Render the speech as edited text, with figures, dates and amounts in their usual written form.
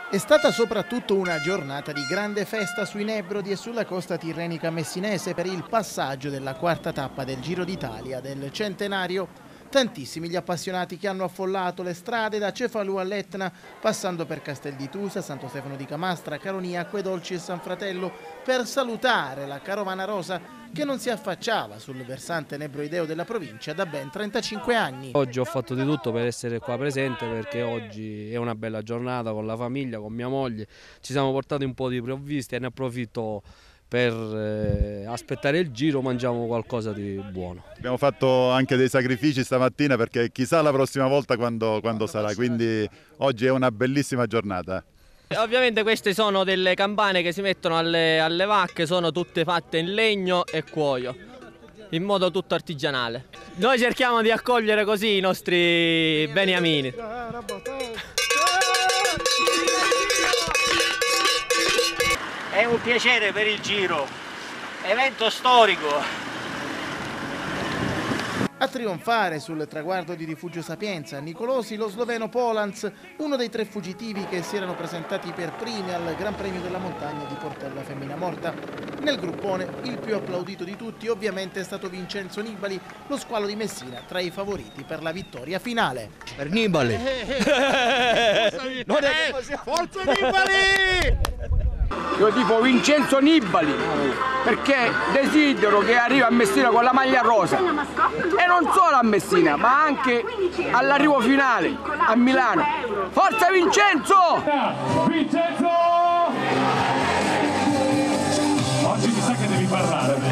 È stata soprattutto una giornata di grande festa sui Nebrodi e sulla costa tirrenica messinese per il passaggio della quarta tappa del Giro d'Italia del centenario. Tantissimi gli appassionati che hanno affollato le strade da Cefalù all'Etna, passando per Castel di Tusa, Santo Stefano di Camastra, Caronia, Acquedolci e San Fratello, per salutare la carovana rosa che non si affacciava sul versante nebroideo della provincia da ben 35 anni. Oggi ho fatto di tutto per essere qua presente, perché oggi è una bella giornata con la famiglia, con mia moglie. Ci siamo portati un po' di provviste e ne approfitto per aspettare il giro, mangiamo qualcosa di buono. Abbiamo fatto anche dei sacrifici stamattina perché chissà la prossima volta quando sarà, quindi oggi è una bellissima giornata. Ovviamente queste sono delle campane che si mettono alle vacche, sono tutte fatte in legno e cuoio, in modo tutto artigianale. Noi cerchiamo di accogliere così i nostri beniamini. È un piacere per il Giro, evento storico. A trionfare sul traguardo di Rifugio Sapienza Nicolosi lo sloveno Polans, uno dei 3 fuggitivi che si erano presentati per primi al Gran Premio della Montagna di Portella Femmina Morta. Nel gruppone il più applaudito di tutti ovviamente è stato Vincenzo Nibali, lo squalo di Messina tra i favoriti per la vittoria finale. Per Nibali! Forza Nibali! Io tifo Vincenzo Nibali perché desidero che arrivi a Messina con la maglia rosa e non solo a Messina ma anche all'arrivo finale a Milano. Forza Vincenzo! Vincenzo! Oggi mi sa che devi parlare.